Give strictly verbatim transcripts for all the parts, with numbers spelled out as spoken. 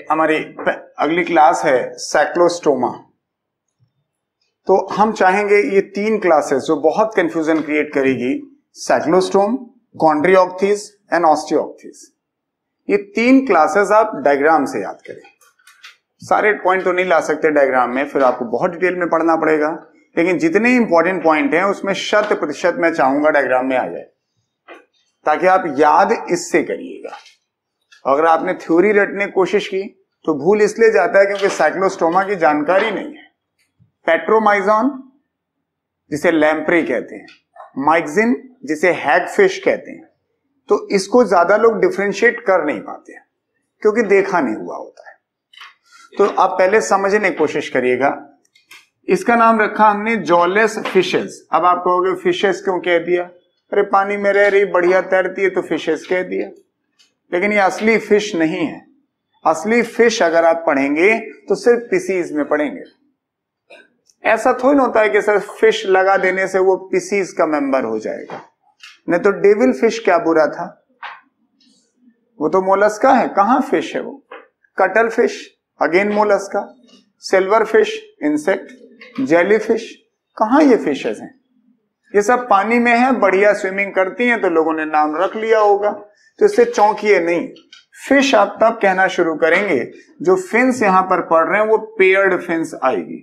हमारी अगली क्लास है साइक्लोस्टोमा। तो हम चाहेंगे ये तीन क्लासेस जो बहुत कंफ्यूजन क्रिएट करेगी, साइक्लोस्टोम, कॉन्ड्रियोक्थिस एंड ऑस्टियोक्थिस, ये तीन क्लासेस आप डायग्राम से याद करें। सारे पॉइंट तो नहीं ला सकते डायग्राम में, फिर आपको बहुत डिटेल में पढ़ना पड़ेगा, लेकिन जितने इंपॉर्टेंट पॉइंट हैं उसमें शत प्रतिशत मैं चाहूंगा डायग्राम में आ जाए, ताकि आप याद इससे करिएगा। अगर आपने थ्योरी रटने की कोशिश की तो भूल इसलिए जाता है क्योंकि साइक्लोस्टोमा की जानकारी नहीं है। पेट्रोमाइजॉन जिसे लैम्प्रे कहते हैं, माइक्सिन जिसे हैगफिश कहते हैं, तो इसको ज्यादा लोग डिफरेंशिएट कर नहीं पाते हैं क्योंकि देखा नहीं हुआ होता है। तो आप पहले समझने की कोशिश करिएगा। इसका नाम रखा हमने जॉलेस फिशेस। अब आप कहोगे फिशेस क्यों कह दिया? अरे पानी में रह रही, बढ़िया तैरती है तो फिशेस कह दिया, लेकिन ये असली फिश नहीं है। असली फिश अगर आप पढ़ेंगे तो सिर्फ पीसीज में पढ़ेंगे। ऐसा थोड़ी ना होता है कि सर फिश लगा देने से वो पीसीज का मेंबर हो जाएगा। नहीं तो डेविल फिश क्या बुरा था, वो तो मोलस्का है। कहां फिश है वो? Cuttle fish again mollusca, silver fish insect, jelly fish, कहां ये फिशेस हैं? ये सब पानी में है, बढ़िया स्विमिंग करती हैं तो लोगों ने नाम रख लिया होगा। तो इससे चौंकिए नहीं। फिश आप तब कहना शुरू करेंगे, जो फिन्स यहां पर पढ़ रहे हैं वो पेयर्ड फिन्स आएगी।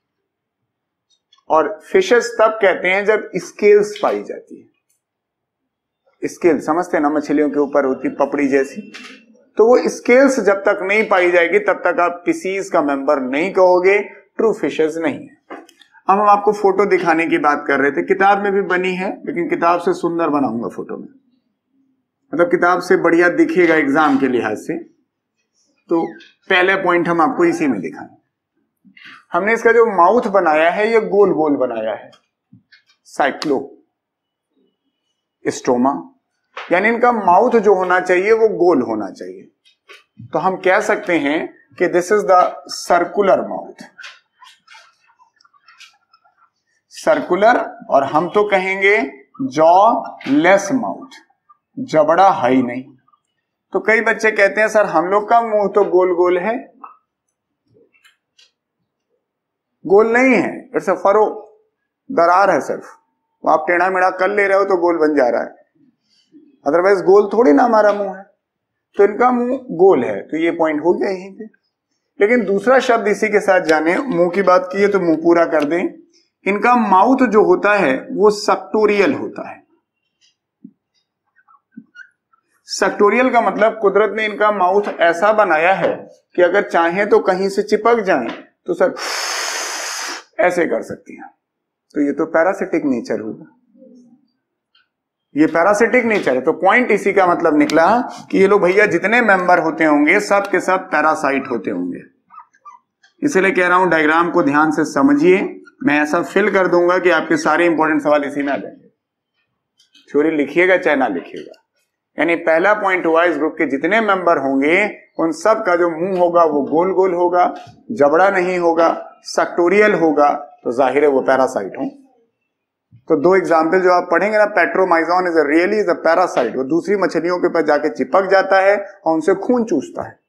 और फिशेस तब कहते हैं जब स्केल्स पाई जाती है। स्केल समझते हैं ना, मछलियों के ऊपर होती पपड़ी जैसी, तो वो स्केल्स जब तक नहीं पाई जाएगी तब तक आप पीसीज का मेंबर नहीं कहोगे, ट्रू फिशेस नहीं है। अब हम आपको फोटो दिखाने की बात कर रहे थे, किताब में भी बनी है लेकिन किताब से सुंदर बनाऊंगा फोटो में, मतलब किताब से बढ़िया दिखेगा एग्जाम के लिहाज से। तो पहले पॉइंट हम आपको इसी में दिखाएं। हमने इसका जो माउथ बनाया है ये गोल गोल बनाया है, साइक्लो स्टोमा, यानी इनका माउथ जो होना चाहिए वो गोल होना चाहिए। तो हम कह सकते हैं कि this is the circular mouth, circular, और हम तो कहेंगे जॉ लेस माउथ, जबड़ा है ही नहीं। तो कई बच्चे कहते हैं सर हम लोग का मुंह तो गोल गोल है। गोल नहीं है, इट्स अ फरो, दरार है सिर्फ। वो आप टेढ़ा मेढ़ा कर ले रहे हो तो गोल बन जा रहा है, अदरवाइज गोल थोड़ी ना हमारा मुंह है। तो इनका मुंह गोल है, तो ये पॉइंट हो गया यहीं पे। लेकिन दूसरा शब्द इसी के साथ जाने, मुंह की बात की है तो मुंह पूरा कर दें। इनका माउथ जो होता है वो सक्टोरियल होता है। सक्टोरियल का मतलब कुदरत ने इनका माउथ ऐसा बनाया है कि अगर चाहें तो कहीं से चिपक जाएं तो सर ऐसे कर सकती हैं। तो ये तो पैरासिटिक नेचर होगा, ये पैरासिटिक नेचर है। तो पॉइंट इसी का मतलब निकला कि ये लोग भैया जितने मेंबर होते होंगे सब के सब पैरासाइट होते होंगे। इसलिए कह रहा हूं डायग्राम को ध्यान से समझिए। मैं ऐसा फिल कर दूंगा कि आपके सारे इंपॉर्टेंट सवाल इसी में आ जाएंगे। थ्योरी लिखिएगा चाहे ना लिखिएगा। यानी पहला पॉइंट हुआ इस ग्रुप के जितने मेंबर होंगे उन सब का जो मुंह होगा वो गोल गोल होगा, जबड़ा नहीं होगा, सेक्टोरियल होगा, तो जाहिर है वो पैरासाइट हो। तो दो एग्जाम्पल जो आप पढ़ेंगे ना, petromyzon is really is a parasite, वो दूसरी मछलियों के ऊपर जाके चिपक जाता है और उनसे खून चूसता है।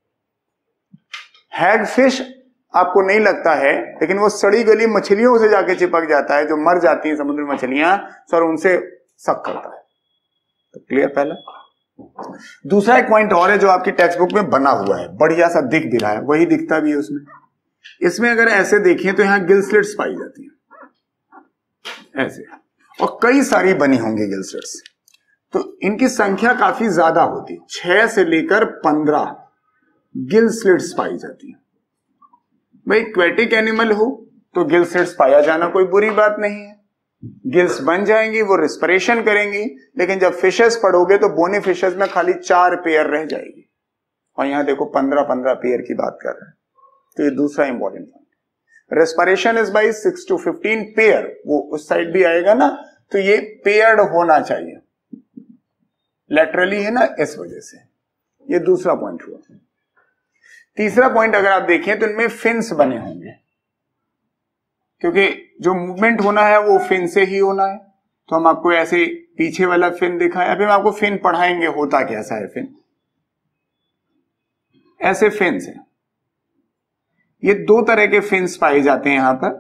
हैगफिश आपको नहीं लगता है, लेकिन वो सड़ी गली मछलियों से जाके चिपक जाता है, जो मर जाती हैं समुद्री मछलियां, सर उनसे सक करता है। तो क्लियर पहला। दूसरा एक पॉइंट और है जो आपकी टेक्स्ट बुक में बना हुआ है, बढ़िया सा दिख भी रहा है, वही दिखता भी है उसमें। इसमें अगर ऐसे देखें तो यहां गिल स्लिट्स पाई जाती है ऐसे, और कई सारी बनी होंगी गिल स्लिट्स। तो इनकी संख्या काफी ज्यादा होती, छह से लेकर पंद्रह गिल स्लिट्स पाई जाती है। भाई एक्वेटिक एनिमल हो तो गिल स्लिट्स पाया जाना कोई बुरी बात नहीं है, गिल्स बन जाएंगी, वो रिस्पिरेशन करेंगी। लेकिन जब फिशेस पढ़ोगे तो बोनी फिशेस में खाली चार पेयर रह जाएगी, और यहां देखो पंद्रह पंद्रह पेयर की बात कर रहे हैं। तो ये दूसरा important point, respiration is by six to fifteen pair, वो उस साइड भी आएगा ना, तो ये पेयर्ड होना चाहिए, लेटरली है ना, इस वजह से। ये दूसरा पॉइंट हुआ। तीसरा पॉइंट अगर आप देखें तो इनमें फिन्स बने होंगे, क्योंकि जो मूवमेंट होना है वो फिन से ही होना है। तो हम आपको ऐसे पीछे वाला फिन दिखाएं, अभी हम आपको फिन पढ़ाएंगे होता कैसा है फिन। ऐसे फिन्स हैं। ये दो तरह के फिन्स पाए जाते हैं यहां पर,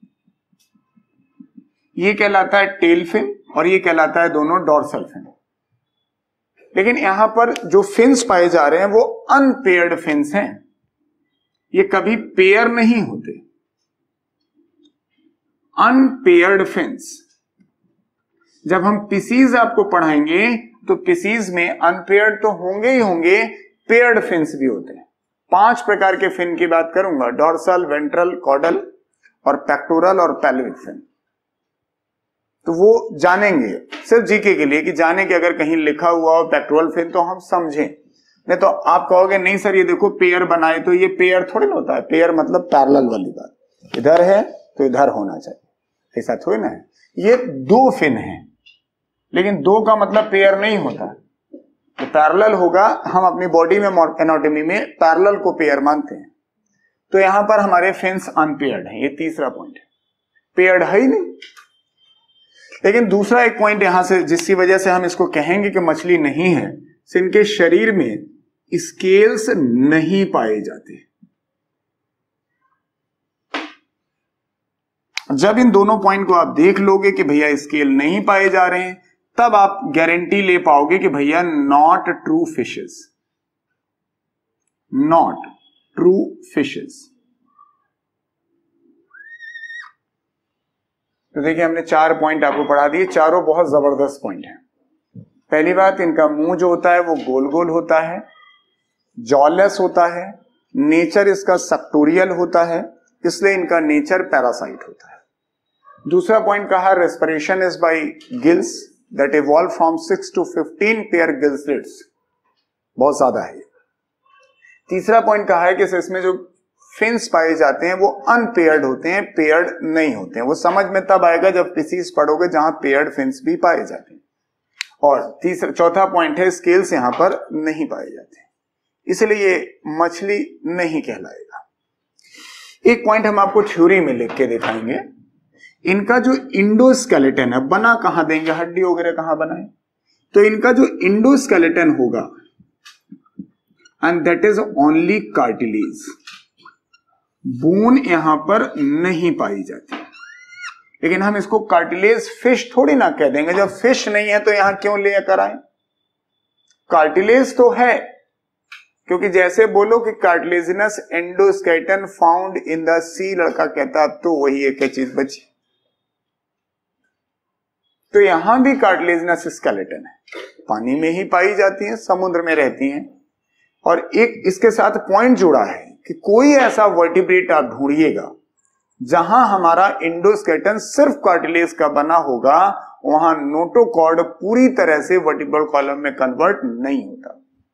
ये कहलाता है टेल फिन और ये कहलाता है दोनों डॉर्सल फिन। लेकिन यहां पर जो फिन्स पाए जा रहे हैं वो अनपेयर्ड फिन्स हैं, ये कभी पेयर नहीं होते। अनपेयर्ड फिन्स, जब हम पिसीज आपको पढ़ाएंगे तो पिसीज में अनपेयर्ड तो होंगे ही होंगे, पेयर्ड फिन्स भी होते हैं। पांच प्रकार के फिन की बात करूंगा, डॉर्सल, वेंट्रल, कॉडल और पेक्टोरल और पेल्विक फिन। तो वो जानेंगे सिर्फ जीके के लिए कि जाने कि अगर कहीं लिखा हुआ हो पेक्टोरल फिन तो हम समझें। नहीं तो आप कहोगे नहीं सर ये देखो पेयर बनाए, तो ये पेयर थोड़ी ना होता है। पेयर मतलब पैरेलल वाली बात, इधर है तो इधर होना चाहिए, ऐसा थोड़ी ना है। ये दो फिन है, लेकिन दो का मतलब पेयर नहीं होता। तो पैरेलल होगा, हम अपनी बॉडी में एनाटॉमी में पैरेलल को पेयर मानते हैं। तो यहां पर हमारे फिन्स अनपेयर्ड हैं, ये तीसरा पॉइंट है, पेयर्ड है ही नहीं। लेकिन दूसरा एक पॉइंट यहां से जिसकी वजह से हम इसको कहेंगे कि मछली नहीं है, इनके शरीर में स्केल्स नहीं पाए जाते। जब इन दोनों पॉइंट को आप देख लोगे कि भैया स्केल नहीं पाए जा रहे हैं, तब आप गारंटी ले पाओगे कि भैया not true fishes, not true fishes. तो देखिए हमने चार पॉइंट आपको पढ़ा दिए, चारों बहुत जबरदस्त पॉइंट हैं। पहली बात, इनका मुंह जो होता है वो गोल गोल होता है, जॉलेस होता है, नेचर इसका सेक्टोरियल होता है, इसलिए इनका नेचर पैरासाइट होता है। दूसरा पॉइंट कहा respiration is by gills that evolve from six to fifteen pair gill slits, बहुत ज्यादा है। तीसरा पॉइंट कहा है कि इसमें जो फिन्स पाए जाते हैं वो अनपेयर्ड होते हैं, पेयर्ड नहीं होते हैं। वो समझ में तब आएगा जब फिशेस पढ़ोगे जहां पेयर्ड फिन्स भी पाए जाते हैं। और तीसरा चौथा पॉइंट है स्केल्स यहां पर नहीं पाए जाते, इसलिए ये मछली नहीं कहलाएगा। एक पॉइंट हम आपको थ्योरी में लिख के दिखाएंगे, इनका जो इंडोस्केलेटन है, बना कहां देंगे, हड्डी वगैरह कहां बनाए, तो इनका जो इंडोस्केलेटन होगा and that is only cartilage, bone यहां पर नहीं पाई जाती। लेकिन हम इसको कार्टिलेज फिश थोड़ी ना कह देंगे, जब फिश नहीं है तो यहां क्यों लेकर आए, कार्टिलेज तो है। क्योंकि जैसे बोलो कि cartilaginous endoskeleton found in the sea, लड़का कहता तो वही एक चीज बची। तो यहां भी कार्टिलेजिनस स्केलेटन है, पानी में ही पाई जाती है, समुद्र में रहती हैं। और एक इसके साथ पॉइंट जुड़ा है कि कोई ऐसा वर्टिब्रेट आप ढूंढिएगा जहां हमारा इंडोस्केलेटन सिर्फ कार्टिलेज का बना होगा, वहां नोटोकॉर्ड पूरी तरह से वर्टिब्रल कॉलम में कन्वर्ट नहीं होता।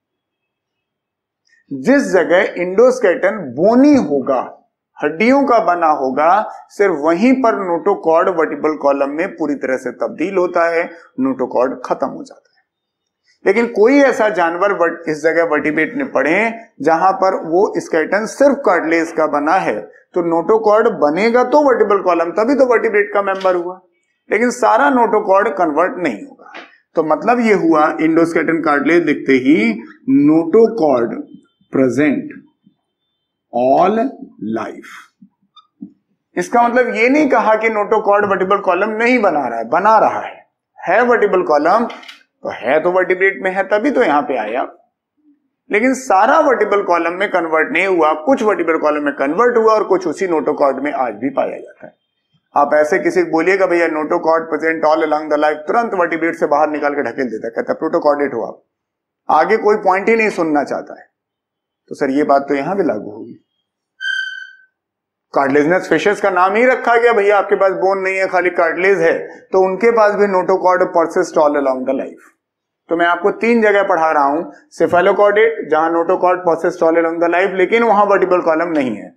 जिस जगह इंडोस्केलेटन बोनी होगा, हड्डियों का बना होगा, सिर्फ वहीं पर नोटोकॉर्ड वर्टिब्रल कॉलम में पूरी तरह से तब्दील होता है, नोटोकॉर्ड खत्म हो जाता है। लेकिन कोई ऐसा जानवर इस जगह वर्टिब्रेट ने पढ़े जहां पर वो स्केलेटन सिर्फ कार्टिलेज का बना है, तो नोटोकॉर्ड बनेगा तो वर्टिब्रल कॉलम, तभी तो वर्टिब्रेट का मेंबर हुआ। लेकिन सारा नोटोकॉर्ड कन्वर्ट नहीं होगा। तो मतलब ये हुआ इंडोस्केलेटन कार्टिलेज दिखते ही नोटोकॉर्ड प्रेजेंट ऑल लाइफ। इसका मतलब ये नहीं कहा कि नोटोकॉर्ड वर्टिब्रल कॉलम नहीं बना रहा है, बना रहा है, है वर्टिब्रल कॉलम तो है, तो वर्टिब्रेट में है तभी तो यहां पे आया। लेकिन सारा वर्टिब्रल कॉलम में कन्वर्ट नहीं हुआ, कुछ वर्टिब्रल कॉलम में कन्वर्ट हुआ और कुछ उसी नोटोकॉर्ड में आज भी पाया जाता है। आप ऐसे किसी को बोलिएगा भैया notochord present all along the life, तुरंत वर्टिब्रेट से बाहर निकाल के ढकेल देता है, कहता है प्रोटोकॉर्डेट हो आप, आगे कोई पॉइंट ही नहीं सुनना चाहता है। तो सर ये बात तो यहां भी लागू होगी। कार्टिलेजिनस फिशेस का नाम ही रखा गया, भैया आपके पास बोन नहीं है, खाली कार्टिलेज है, तो उनके पास भी notochord persist all along the life. तो मैं आपको तीन जगह पढ़ा रहा हूं, सेफेलोकॉर्डेट जहां notochord persist all along the life, लेकिन वहां वर्टिब्रल कॉलम नहीं है।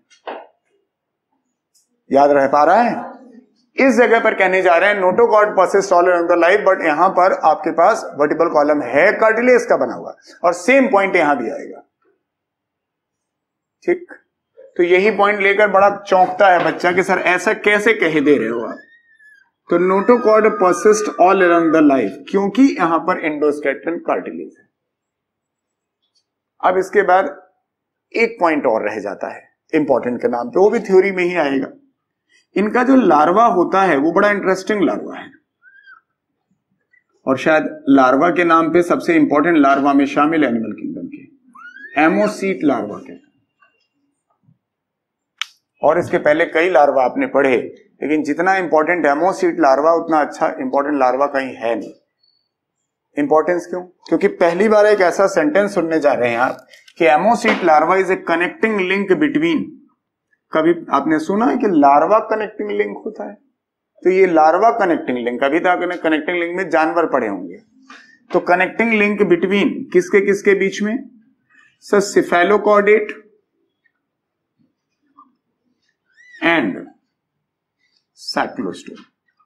याद रह पा रहा है? इस जगह पर कहने जा रहे हैं notochord persist all along the life, but यहां पर आपके पास वर्टिब्रल कॉलम है, कार्टिलेज का बना हुआ, और सेम पॉइंट यहां भी आएगा। ठीक, तो यही पॉइंट लेकर बड़ा चौंकता है बच्चा कि सर ऐसा कैसे कह दे रहे हो आप। तो notochord persist all along the life, क्योंकि यहां पर एंडोस्केलेटन कार्टिलेज है। अब इसके बाद एक पॉइंट और रह जाता है इंपॉर्टेंट के नाम पे, वो भी थ्योरी में ही आएगा। इनका जो लार्वा होता है वो बड़ा इंटरेस्टिंग लार्वा है, और शायद लार्वा के नाम पे सबसे इंपॉर्टेंट लार्वा में शामिल एनिमल किंगडम के एमोसीट लार्वा के। और इसके पहले कई लार्वा आपने पढ़े, लेकिन जितना इंपॉर्टेंट एमोसीट लार्वा उतना अच्छा इंपॉर्टेंट लार्वा कहीं है नहीं। इंपॉर्टेंस क्यों? क्योंकि पहली बार एक ऐसा सेंटेंस सुनने जा रहे हैं आप कि ammocoete larva is a connecting link between. कभी आपने सुना है कि लार्वा कनेक्टिंग लिंक होता है? तो ये लार्वा कनेक्टिंग लिंक, अभी तक आपने कनेक्टिंग लिंक में जानवर पढ़े होंगे, तो कनेक्टिंग लिंक बिटवीन किसके किसके बीच में? Sir cephalochordate and cyclostome.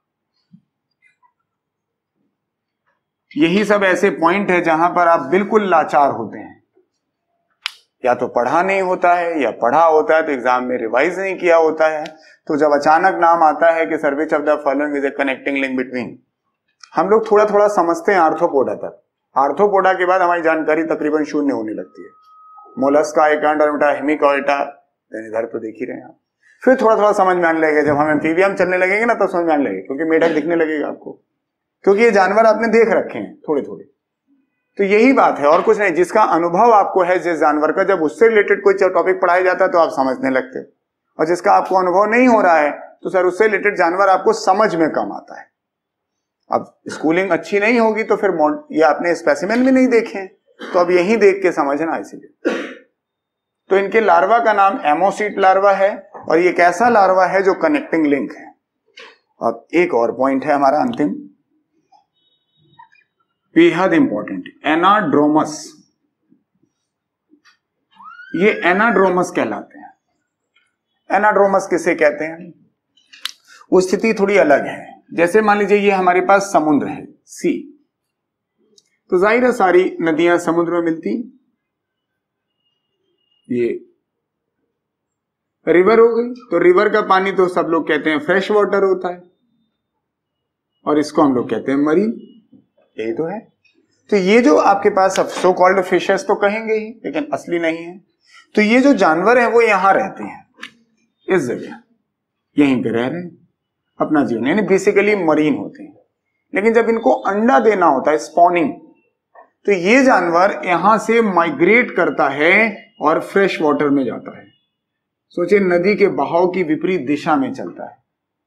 यही सब ऐसे पॉइंट है जहां पर आप बिल्कुल लाचार होते हैं, या तो पढ़ा नहीं होता है या पढ़ा होता है तो एग्जाम में रिवाइज नहीं किया होता है। तो जब अचानक नाम आता है कि sir which of the following is a connecting link between, हम लोग थोड़ा थोड़ा समझते हैं आर्थ्रोपोडा तक। आर्थ्रोपोडा के बाद हमारी जानकारी तकरीबन शून्य होने लगती है। मोलस्का, एकांडरमेटा, हेमिकोइटा, इधर तो देख ही रहे हैं आप। फिर थोड़ा थोड़ा समझ में आने लगेगा, जब हम एम्फीबियम चलने लगेंगे ना तब तो समझ में आने लगेगा, क्योंकि मेढक दिखने लगेगा आपको, क्योंकि ये जानवर आपने देख रखे हैं थोड़े थोड़े। तो यही बात है और कुछ नहीं। जिसका अनुभव आपको है जिस जानवर का, जब उससे रिलेटेड कोई टॉपिक पढ़ाया जाता है तो आप समझने लगते हैं, और जिसका आपको अनुभव नहीं हो रहा है तो सर उससे रिलेटेड जानवर आपको समझ में कम आता है। अब स्कूलिंग अच्छी नहीं होगी तो फिर ये आपने स्पेसिमेन भी नहीं देखे, तो अब यही देख के समझना इसीलिए। तो इनके लार्वा का नाम एमोसीट लार्वा है, और ये एक ऐसा लार्वा है जो कनेक्टिंग लिंक है। अब एक और पॉइंट है हमारा अंतिम, बेहद इंपॉर्टेंट, एनाड्रोमस। ये एनाड्रोमस कहलाते हैं। एनाड्रोमस किसे कहते हैं? वो स्थिति थोड़ी अलग है। जैसे मान लीजिए ये हमारे पास समुद्र है, सी, तो जाहिर है सारी नदियां समुद्र में मिलती। ये रिवर हो गई, तो रिवर का पानी तो सब लोग कहते हैं फ्रेश वाटर होता है, और इसको हम लोग कहते हैं मरीन। यही तो है। तो ये जो आपके पास अब सो कॉल्ड फिशेस तो कहेंगे ही, लेकिन असली नहीं है। तो ये जो जानवर है वो यहां रहते हैं, इस जगह यहीं पे रह रहे हैं अपना जीवन, यानी बेसिकली मरीन होते हैं। लेकिन जब इनको अंडा देना होता है, स्पॉनिंग, तो ये जानवर यहां से माइग्रेट करता है और फ्रेश वाटर में जाता है। सोचिए नदी के बहाव की विपरीत दिशा में चलता है,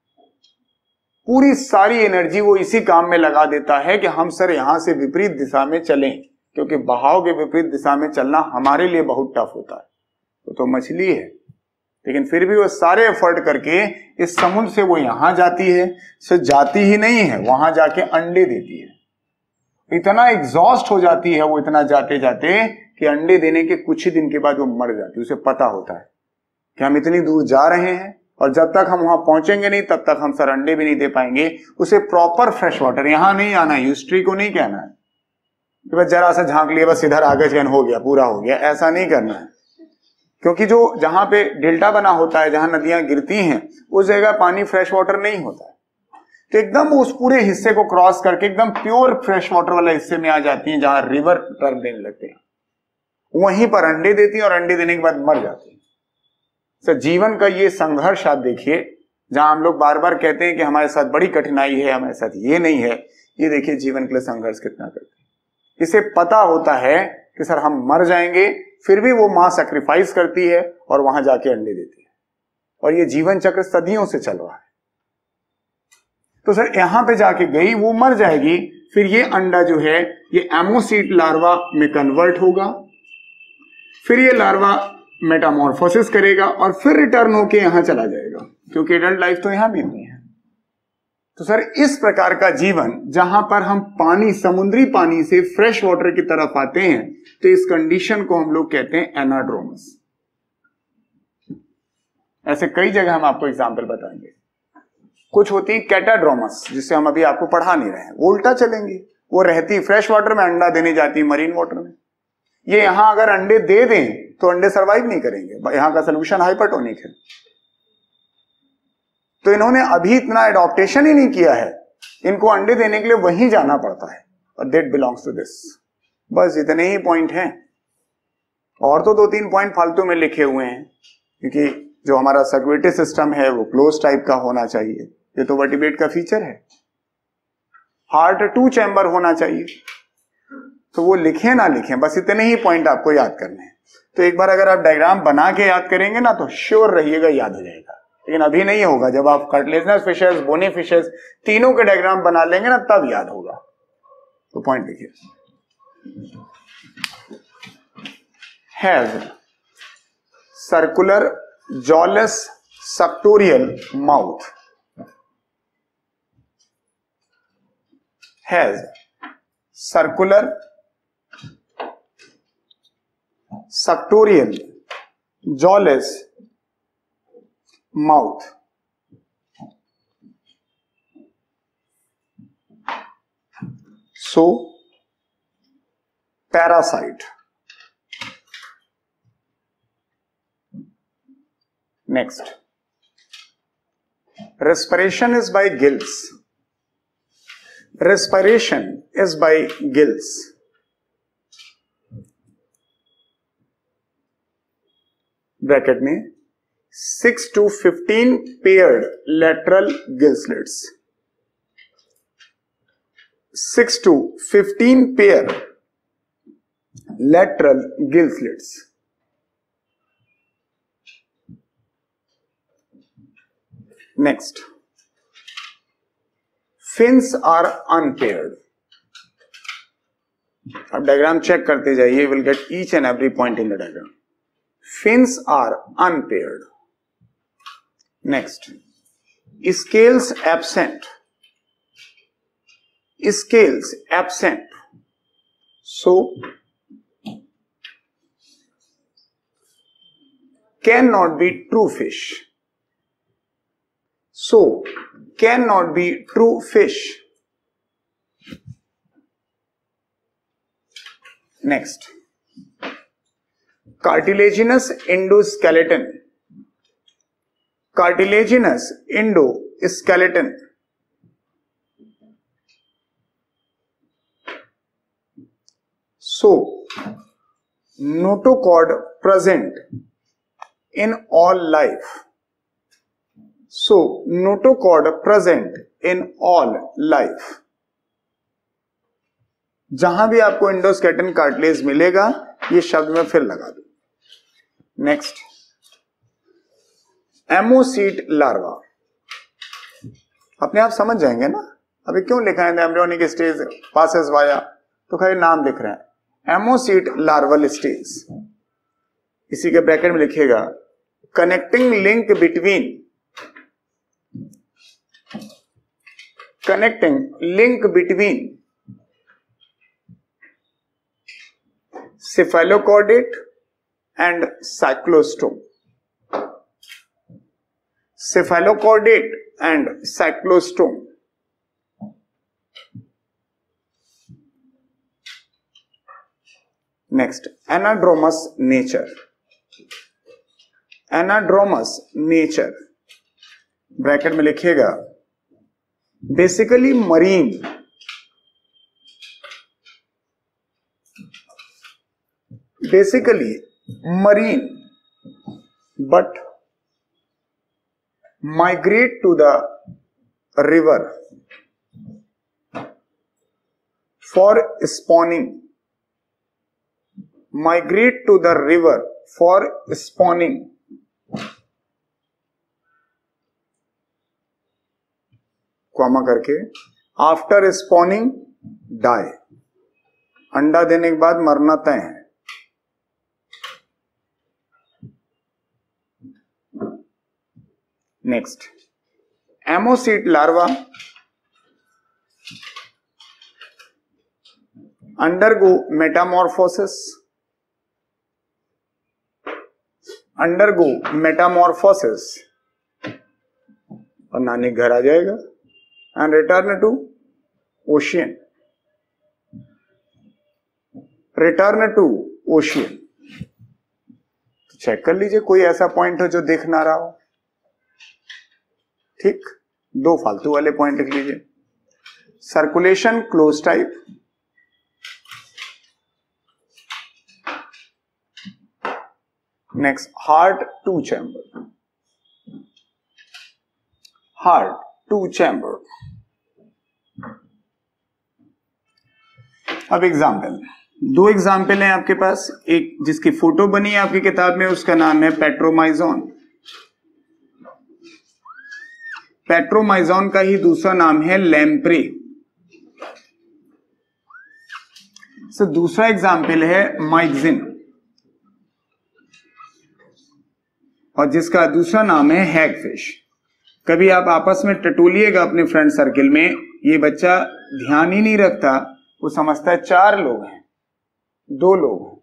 पूरी सारी एनर्जी वो इसी काम में लगा देता है कि हम सर यहां से विपरीत दिशा में चलें, क्योंकि बहाव के विपरीत दिशा में चलना हमारे लिए बहुत टफ होता है। वो तो मछली है, लेकिन फिर भी वो सारे एफर्ट करके इस समुद्र से वो यहां जाती है। सिर्फ जाती ही नहीं है, वहां जाके अंडे देती है। इतना एग्जॉस्ट हो जाती है वो इतना जाते जाते कि अंडे देने के कुछ ही दिन के बाद वो मर जाती है। उसे पता होता है कि हम इतनी दूर जा रहे हैं और जब तक हम वहां पहुंचेंगे नहीं तब तक हम सर अंडे भी नहीं दे पाएंगे। उसे प्रॉपर फ्रेश वाटर, यहां नहीं आना है, हिस्ट्री को नहीं कहना है कि बस जरा सा झांक लिया, बस इधर आगे चैन हो गया, पूरा हो गया, ऐसा नहीं करना है। क्योंकि जो जहां पे डेल्टा बना होता है, जहां नदियां गिरती हैं, उस जगह पानी फ्रेश वाटर नहीं होता है। तो एकदम उस पूरे हिस्से को क्रॉस करके एकदम प्योर फ्रेश वाटर वाले हिस्से में आ जाती हैं, जहां रिवर टर्न देने लगते हैं, वहीं पर अंडे देती हैं और अंडे देने के बाद मर जाती हैं। तो जीवन का ये संघर्ष आप देखिए, जहां हम लोग बार बार कहते हैं कि हमारे साथ बड़ी कठिनाई है, हमारे साथ ये नहीं है, ये देखिए जीवन के लिए संघर्ष कितना करते हैं। इसे पता होता है कि सर हम मर जाएंगे, फिर भी वो मां सैक्रिफाइस करती है और वहां जाके अंडे देती है, और ये जीवन चक्र सदियों से चल रहा है। तो सर यहां पे जाके गई, वो मर जाएगी, फिर ये अंडा जो है ये एमोसीट लार्वा में कन्वर्ट होगा, फिर ये लार्वा मेटामॉर्फोसिस करेगा और फिर रिटर्न होके यहां चला जाएगा, क्योंकि एडल्ट लाइफ तो यहां भी नहीं है। तो सर इस प्रकार का जीवन जहां पर हम पानी, समुद्री पानी से फ्रेश वाटर की तरफ आते हैं, तो इस कंडीशन को हम लोग कहते हैं एनाड्रोमस। ऐसे कई जगह हम आपको एग्जाम्पल बताएंगे। कुछ होती है कैटाड्रोमस, जिससे हम अभी आपको पढ़ा नहीं रहे हैं, वो उल्टा चलेंगी, वो रहती फ्रेश वाटर में, अंडा देने जाती है मरीन वाटर में। ये यहां अगर अंडे दे दें तो अंडे सरवाइव नहीं करेंगे, यहां का सोल्यूशन हाइपरटोनिक है। तो इन्होंने अभी इतना एडॉप्टेशन ही नहीं किया है, इनको अंडे देने के लिए वहीं जाना पड़ता है, और दैट बिलोंग्स टू दिस। बस इतने ही पॉइंट हैं। और तो दो तीन पॉइंट फालतू में लिखे हुए हैं, क्योंकि जो हमारा सर्कुलेटरी सिस्टम है वो क्लोज टाइप का होना चाहिए, ये तो वर्टिब्रेट का फीचर है। हार्ट टू चैम्बर होना चाहिए, तो वो लिखे ना लिखे, बस इतने ही पॉइंट आपको याद करने हैं। तो एक बार अगर आप डायग्राम बना के याद करेंगे ना तो श्योर रहिएगा याद हो जाएगा, लेकिन अभी नहीं होगा। जब आप कार्टिलेजिनस फिशेस, बोनी फिशेस तीनों के डायग्राम बना लेंगे ना तब याद होगा। तो पॉइंट देखिए, has circular jawless suctorial mouth, has circular suctorial jawless mouth. So, parasite. Next, respiration is by gills. Respiration is by gills. Bracket में six to fifteen paired lateral gill slits, six to fifteen pair lateral gill slits. Next, fins are unpaired. अब diagram check करते जाइए, will get each and every point in the diagram. Fins are unpaired. Next, scales absent. Scales absent. So, cannot be true fish. So, cannot be true fish. Next, cartilaginous endoskeleton. Cartilaginous endoskeleton. So, notochord present in all life. So, notochord present in all life. जहां भी आपको endoskeleton cartilage मिलेगा ये शब्द में फिर लगा दो. Next, ammocoete larva. अपने आप समझ जाएंगे ना, अभी क्यों लिखा है एम्ब्रियोनिक स्टेज पासेस वाया, तो खाली नाम लिख रहे हैं. Ammocoete larval stage. इसी के ब्रैकेट में लिखिएगा connecting link between, connecting link between cephalochordate and cyclostome. Cephalochordate and cyclostome. Next, anadromous nature. Anadromous nature. Bracket में लिखिएगा basically marine, basically marine, but migrate to the river for spawning. Migrate to the river for spawning. Comma करके after spawning die. अंडा देने के बाद मरना तय है. Next, ammoset larva undergo metamorphosis, undergo metamorphosis और नानी घर आ जाएगा and return to ocean, return to ocean. Check कर लीजिए कोई ऐसा पॉइंट हो जो दिख ना रहा हो. ठीक, दो फालतू वाले पॉइंट लिख लीजिए. Circulation close type, next heart two chamber, heart two chamber. अब एग्जाम्पल, दो एग्जाम्पल हैं आपके पास, एक जिसकी फोटो बनी है आपकी किताब में, उसका नाम है पेट्रोमाइजोन। पेट्रोमाइजोन का ही दूसरा नाम है लैम्प्रे। सो दूसरा एग्जाम्पल है माइक्सिन, और जिसका दूसरा नाम है हैगफिश। कभी आप आपस में टटोलिएगा अपने फ्रेंड सर्किल में, ये बच्चा ध्यान ही नहीं रखता, वो समझता है चार लोग हैं, दो लोग हैं,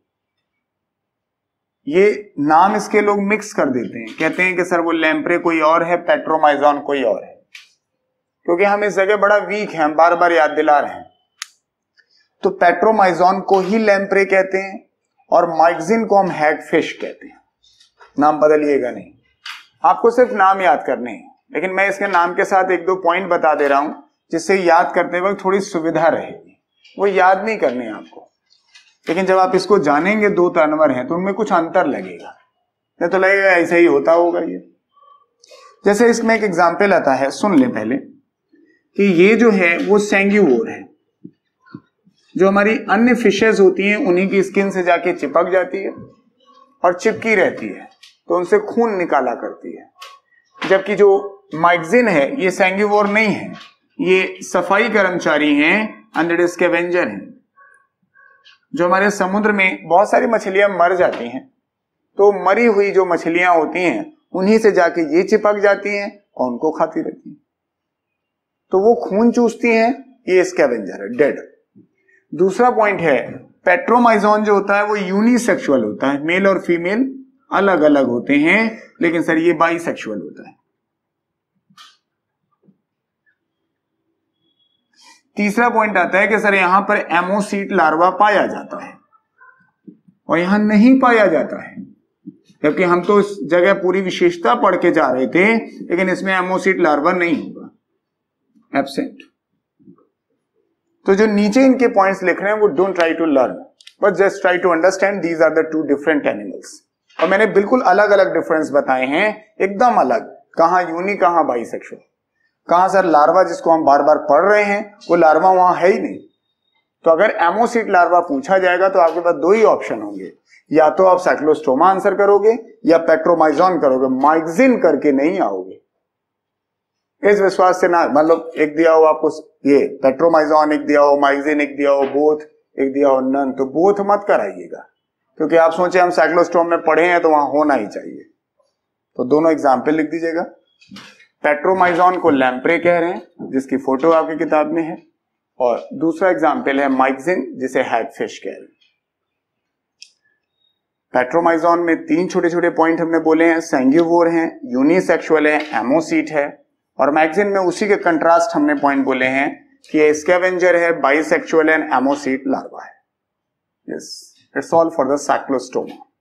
ये नाम इसके लोग मिक्स कर देते हैं, कहते हैं कि सर वो लैम्प्रे कोई और है, पेट्रोमाइजोन कोई और है, क्योंकि हम इस जगह बड़ा वीक हैं, हम बार बार याद दिला रहे हैं। तो पेट्रोमाइजोन को ही लैम्प्रे कहते हैं और माइक्सिन को हम हैगफिश कहते हैं। नाम बदलिएगा नहीं, आपको सिर्फ नाम याद करने हैं, लेकिन मैं इसके नाम के साथ एक दो पॉइंट बता दे रहा हूं जिससे याद करते वक्त थोड़ी सुविधा रहेगी। वो याद नहीं करने आपको, लेकिन जब आप इसको जानेंगे दो जानवर हैं तो उनमें कुछ अंतर लगेगा, नहीं तो लगेगा ऐसा ही होता होगा ये। जैसे इसमें एक एग्जाम्पल आता है, सुन ले पहले, कि ये जो है वो सैंग्यूवोर है, जो हमारी अन्य फिशेज होती हैं उन्हीं की स्किन से जाके चिपक जाती है और चिपकी रहती है, तो उनसे खून निकाला करती है। जबकि जो माइक्सिन है ये सैंग्यूवोर नहीं है, ये सफाई कर्मचारी हैं, अंडर स्कैवेंजर हैं। जो हमारे समुद्र में बहुत सारी मछलियां मर जाती हैं, तो मरी हुई जो मछलियां होती हैं उन्हीं से जाके ये चिपक जाती हैं और उनको खाती रहती हैं, तो वो खून चूसती हैं, ये स्कैवेंजर है, डेड। दूसरा पॉइंट है, पेट्रोमाइजोन जो होता है वो यूनिसेक्सुअल होता है, मेल और फीमेल अलग अलग होते हैं, लेकिन सर ये बाइसेक्सुअल होता है। तीसरा पॉइंट आता है कि सर यहां पर एमोसीट लार्वा पाया जाता है और यहां नहीं पाया जाता है, जबकि हम तो इस जगह पूरी विशेषता पढ़ के जा रहे थे, लेकिन इसमें एमोसीट लार्वा नहीं होगा, एब्सेंट। तो जो नीचे इनके पॉइंट्स लिख रहे हैं वो don't try to learn, but just try to understand these are the two different animals. और मैंने बिल्कुल अलग अलग डिफरेंस बताए हैं, एकदम अलग, कहां यूनी कहां बाइसेक्सुअल, कहां सर लार्वा जिसको हम बार बार पढ़ रहे हैं वो लार्वा वहां है ही नहीं। तो अगर एमोसीट लार्वा पूछा जाएगा तो आपके पास दो ही ऑप्शन होंगे, या तो आप साइक्लोस्टोमा आंसर करोगे या पेट्रोमाइजोन करोगे, माइक्सिन करके नहीं आओगे। इस विश्वास से ना, मतलब एक दिया हो आपको ये पेट्रोमाइजोन, एक दिया हो माइक्सिन, एक दिया हो बोथ, एक दिया हो नन, तो बोथ मत कराइएगा, क्योंकि आप सोचे हम साइक्लोस्टोम में पढ़े हैं तो वहां होना ही चाहिए। तो दोनों एग्जाम्पल लिख दीजिएगा। पेट्रोमाइजोन को लैम्प्रे कह रहे हैं, जिसकी फोटो आपकी किताब में है, और दूसरा एग्जाम्पल है माइक्सिन, जिसे हैगफिश कह रहे हैं। पेट्रोमाइजोन में तीन छोटे छोटे पॉइंट हमने बोले हैं, सैंग्यूवोर हैं, यूनिसेक्सुअल है, एमोसीट है, और मैक्सिन में उसी के कंट्रास्ट हमने पॉइंट बोले हैं कि ये स्कैवेंजर है, बाइसेक्सुअल है, एमोसीट लार्वा है। Yes, it's all for the Cyclostoma.